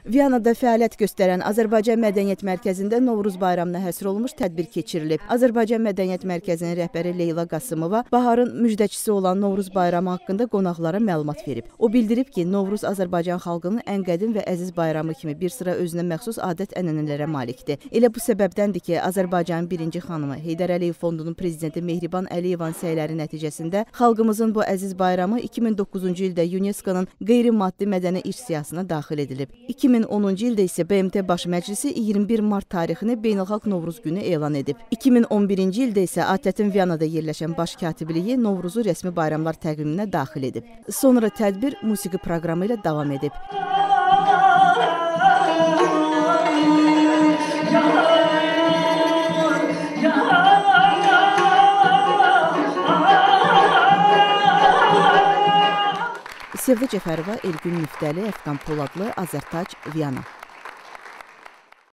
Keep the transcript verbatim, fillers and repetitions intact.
Viyanada fəaliyyət göstərən Azərbaycan Mədəniyyət Mərkəzində Novruz bayramına həsr olunmuş tədbir keçirilib. Azərbaycan Mədəniyyət Mərkəzinin rəhbəri Leyla Qasımova baharın müjdəçisi olan Novruz bayramı haqqında qonaqlara məlumat verib. O bildirib ki, Novruz Azərbaycan xalqının ən qədim və əziz bayramı kimi bir sıra özünə məxsus adət-ənənələrə malikdir. Elə bu səbəbdəndir ki, Azərbaycanın birinci xanımı Heydər Əliyev Fondunun prezidenti Mehriban Əliyevin səyləri nəticəsində xalqımızın bu əziz bayramı iki min doqquzuncu ildə UNESCO-nun qeyri-maddi mədəni irs siyahısına daxil edilib. iki min onuncu ildə isə B M T Baş Məclisi iyirmi bir mart tarixini Beynəlxalq Novruz günü elan edib. iki min on birinci ildə isə A T Ə-in Viyanada yerləşən baş katibliyi Novruzu rəsmi bayramlar təqviminə daxil edib. Sonra tədbir musiqi proqramı ilə davam edib. Sevda Cəfərova, Elgün Müftəli, Əfqan Poladlı, Azərtac, Viyana.